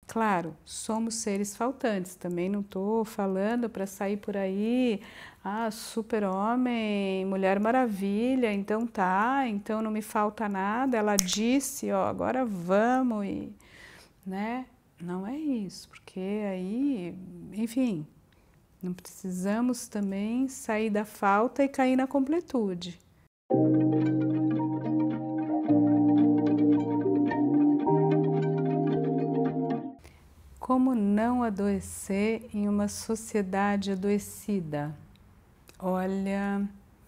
Claro, somos seres faltantes, também não estou falando para sair por aí, super-homem, Mulher Maravilha, então tá, então não me falta nada, ela disse, ó, agora vamos, né? Não é isso, porque aí, enfim, não precisamos também sair da falta e cair na completude. Como não adoecer em uma sociedade adoecida? Olha,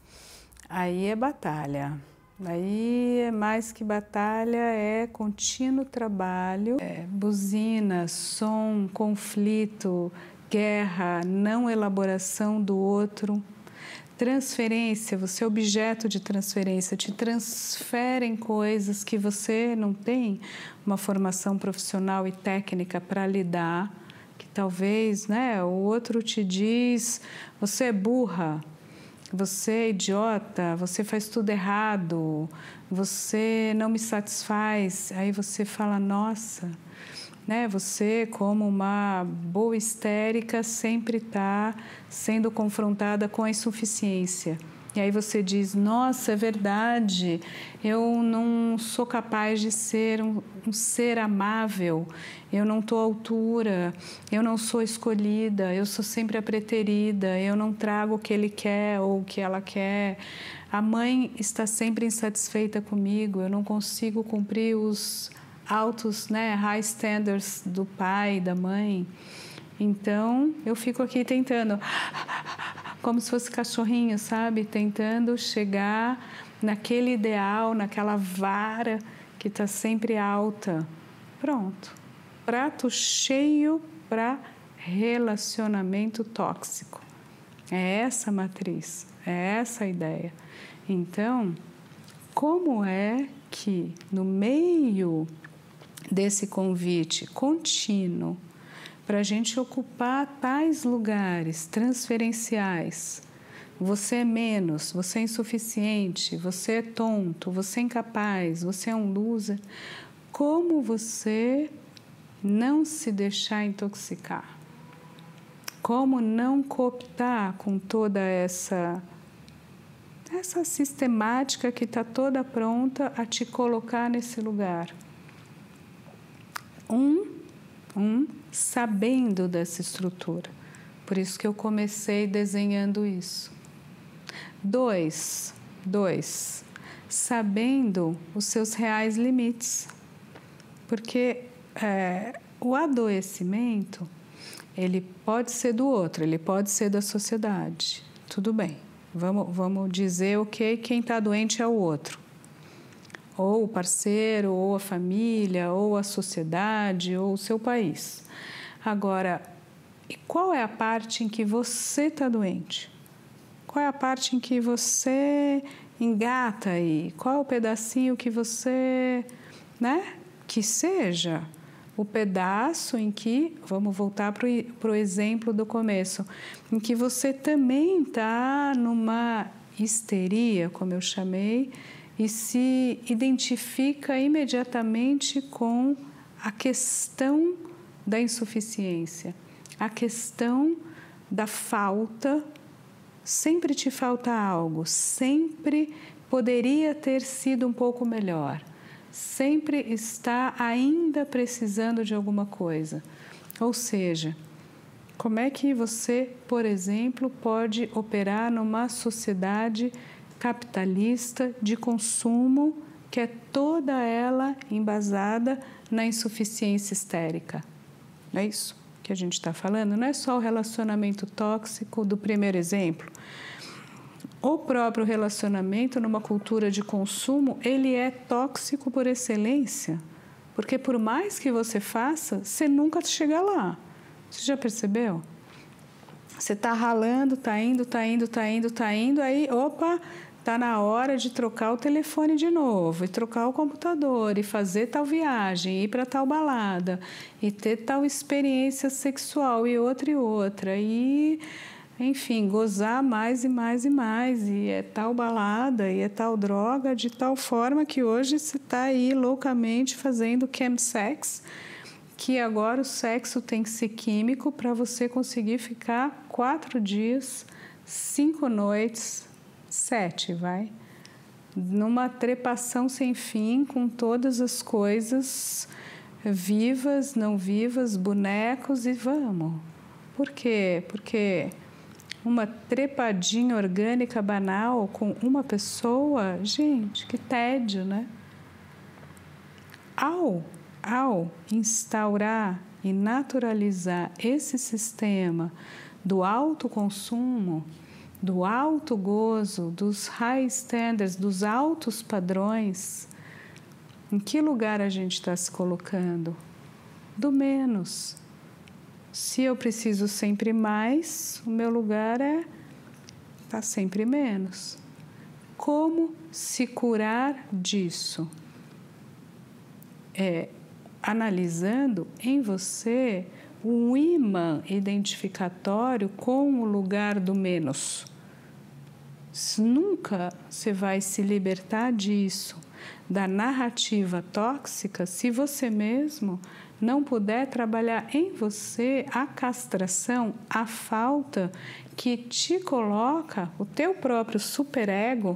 aí é batalha. Aí é mais que batalha, é contínuo trabalho, buzina, som, conflito, guerra, não elaboração do outro. Transferência, você é objeto de transferência, te transferem coisas que você não tem uma formação profissional e técnica para lidar, que talvez, né, o outro te diz, você é burra, você é idiota, você faz tudo errado, você não me satisfaz, aí você fala, nossa, né? Você, como uma boa histérica, sempre está sendo confrontada com a insuficiência. E aí você diz, nossa, é verdade, eu não sou capaz de ser um ser amável, eu não estou à altura, eu não sou escolhida, eu sou sempre a preterida, eu não trago o que ele quer ou o que ela quer. A mãe está sempre insatisfeita comigo, eu não consigo cumprir os altos, né, high standards do pai e da mãe. Então, eu fico aqui tentando, como se fosse cachorrinho, sabe? Tentando chegar naquele ideal, naquela vara que está sempre alta. Pronto. Prato cheio para relacionamento tóxico. É essa a matriz, é essa a ideia. Então, como é que no meio desse convite contínuo para a gente ocupar tais lugares transferenciais, você é menos, você é insuficiente, você é tonto, você é incapaz, você é um loser, como você não se deixar intoxicar? Como não cooptar com toda essa sistemática que está toda pronta a te colocar nesse lugar? Sabendo dessa estrutura. Por isso que eu comecei desenhando isso. Dois, sabendo os seus reais limites. Porque o adoecimento, ele pode ser do outro, ele pode ser da sociedade. Tudo bem, vamos dizer, ok, quem está doente é o outro. Ou o parceiro, ou a família, ou a sociedade, ou o seu país. Agora, qual é a parte em que você está doente? Qual é a parte em que você engata aí? Qual é o pedacinho que você, né? Que seja o pedaço em que, vamos voltar para o exemplo do começo, em que você também está numa histeria, como eu chamei, e se identifica imediatamente com a questão da insuficiência, a questão da falta. Sempre te falta algo, sempre poderia ter sido um pouco melhor, sempre está ainda precisando de alguma coisa. Ou seja, como é que você, por exemplo, pode operar numa sociedade capitalista de consumo que é toda ela embasada na insuficiência histérica? Não é isso que a gente está falando? Não é só o relacionamento tóxico do primeiro exemplo. O próprio relacionamento numa cultura de consumo, ele é tóxico por excelência. Porque por mais que você faça, você nunca chega lá. Você já percebeu? Você está ralando, está indo, aí, opa, está na hora de trocar o telefone de novo, e trocar o computador, e fazer tal viagem, ir para tal balada, e ter tal experiência sexual, e outra, e, enfim, gozar mais e mais e mais, e é tal balada, e é tal droga, de tal forma que hoje você está aí loucamente fazendo chemsex, que agora o sexo tem que ser químico para você conseguir ficar 4 dias, 5 noites, 7, vai, numa trepação sem fim com todas as coisas vivas, não vivas, bonecos e vamos. Por quê? Porque uma trepadinha orgânica banal com uma pessoa, gente, que tédio, né? Ao instaurar e naturalizar esse sistema do autoconsumo, do alto gozo, dos high standards, dos altos padrões, em que lugar a gente está se colocando? Do menos. Se eu preciso sempre mais, o meu lugar tá sempre menos. Como se curar disso? Analisando em você um imã identificatório com o lugar do menos. Nunca você vai se libertar disso, da narrativa tóxica, se você mesmo não puder trabalhar em você a castração, a falta que te coloca o teu próprio superego,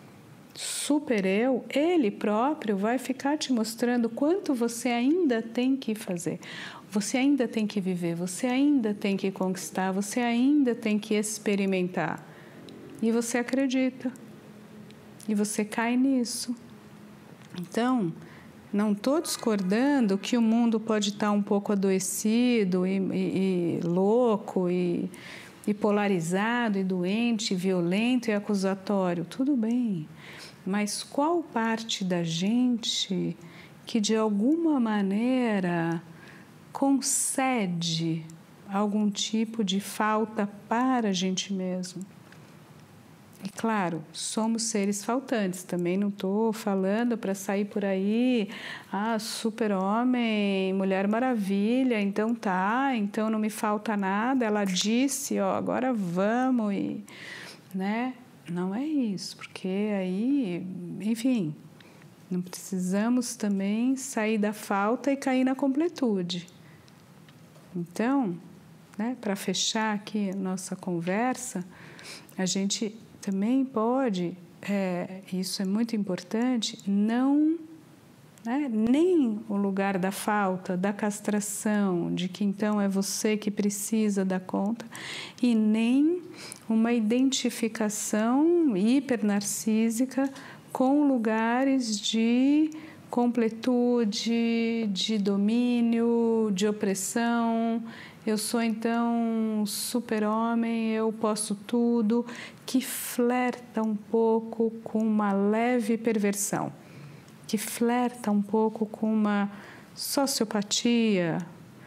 super-eu, ele próprio vai ficar te mostrando quanto você ainda tem que fazer. Você ainda tem que viver, você ainda tem que conquistar, você ainda tem que experimentar. E você acredita. E você cai nisso. Então, não estou discordando que o mundo pode estar um pouco adoecido e louco e polarizado e doente, violento e acusatório. Tudo bem. Mas qual parte da gente que de alguma maneira concede algum tipo de falta para a gente mesmo? E claro, somos seres faltantes, também não estou falando para sair por aí, super-homem, Mulher Maravilha, então não me falta nada, ela disse, agora vamos, né? Não é isso, porque aí, enfim, não precisamos também sair da falta e cair na completude. Então, né, para fechar aqui a nossa conversa, a gente também pode, isso é muito importante, não, né, nem o lugar da falta, da castração, de que então é você que precisa dar conta, e nem uma identificação hipernarcísica com lugares de completude, de domínio, de opressão. Eu sou então super-homem, eu posso tudo, que flerta um pouco com uma leve perversão, que flerta um pouco com uma sociopatia.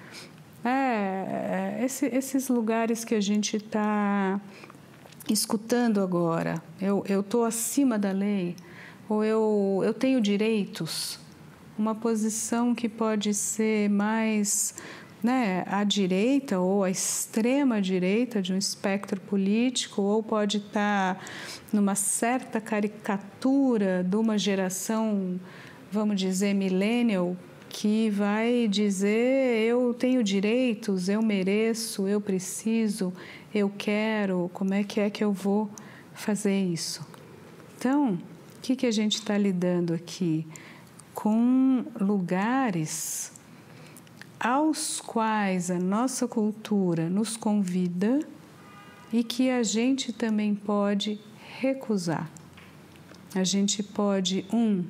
Esses lugares que a gente está escutando agora, eu estou acima da lei, ou eu tenho direitos, uma posição que pode ser mais, né, à direita ou à extrema direita de um espectro político, ou pode estar numa certa caricatura de uma geração, vamos dizer, millennial, que vai dizer eu tenho direitos, eu mereço, eu preciso, eu quero, como é que eu vou fazer isso? Então, o que a gente está lidando aqui? Com lugares aos quais a nossa cultura nos convida e que a gente também pode recusar. A gente pode,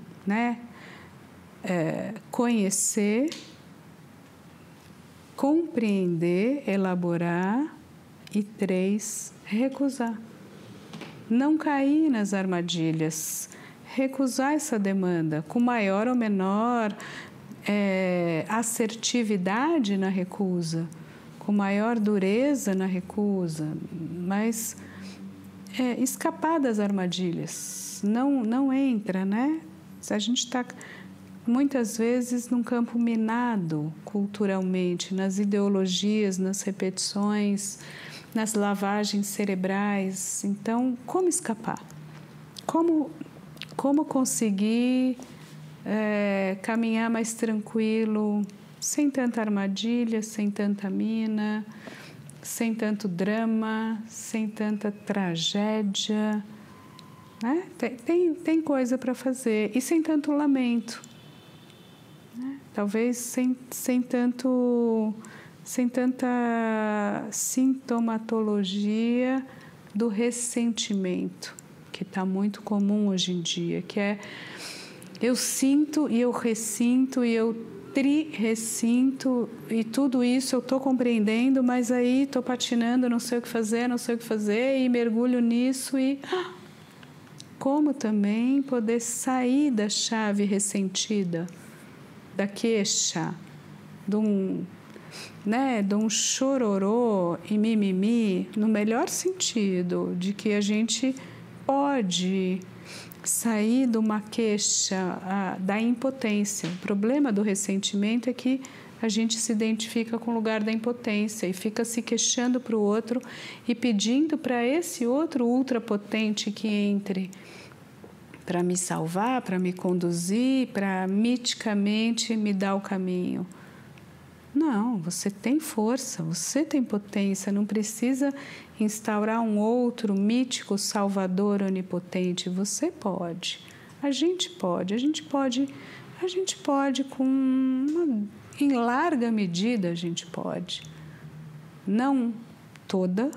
conhecer, compreender, elaborar e 3, recusar. Não cair nas armadilhas, recusar essa demanda com maior ou menor assertividade na recusa, com maior dureza na recusa, mas escapar das armadilhas, não entra, né? A gente está muitas vezes num campo minado culturalmente, nas ideologias, nas repetições, nas lavagens cerebrais. Então, como escapar? Como conseguir caminhar mais tranquilo, sem tanta armadilha, sem tanta mina, sem tanto drama, sem tanta tragédia, né? Tem coisa para fazer e sem tanto lamento, né? Talvez sem tanta sintomatologia do ressentimento, que está muito comum hoje em dia, que é eu sinto e eu ressinto e eu ressinto e tudo isso eu estou compreendendo, mas aí estou patinando, não sei o que fazer e mergulho nisso e como também poder sair da chave ressentida, da queixa, de um chororô e mimimi, no melhor sentido, de que a gente pode sair de uma queixa da impotência. O problema do ressentimento é que a gente se identifica com o lugar da impotência e fica se queixando para o outro e pedindo para esse outro ultrapotente que entre para me salvar, para me conduzir, para miticamente me dar o caminho. Não, você tem força, você tem potência, não precisa instaurar um outro mítico salvador onipotente. Você pode, a gente pode em larga medida a gente pode. Não toda,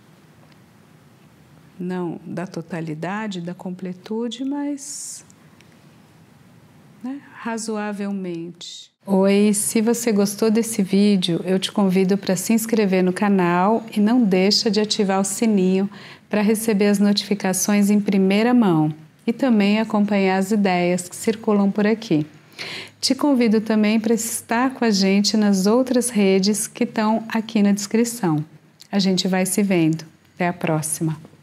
não da totalidade, da completude, mas razoavelmente. Oi, se você gostou desse vídeo, eu te convido para se inscrever no canal e não deixa de ativar o sininho para receber as notificações em primeira mão e também acompanhar as ideias que circulam por aqui. Te convido também para estar com a gente nas outras redes que estão aqui na descrição. A gente vai se vendo. Até a próxima!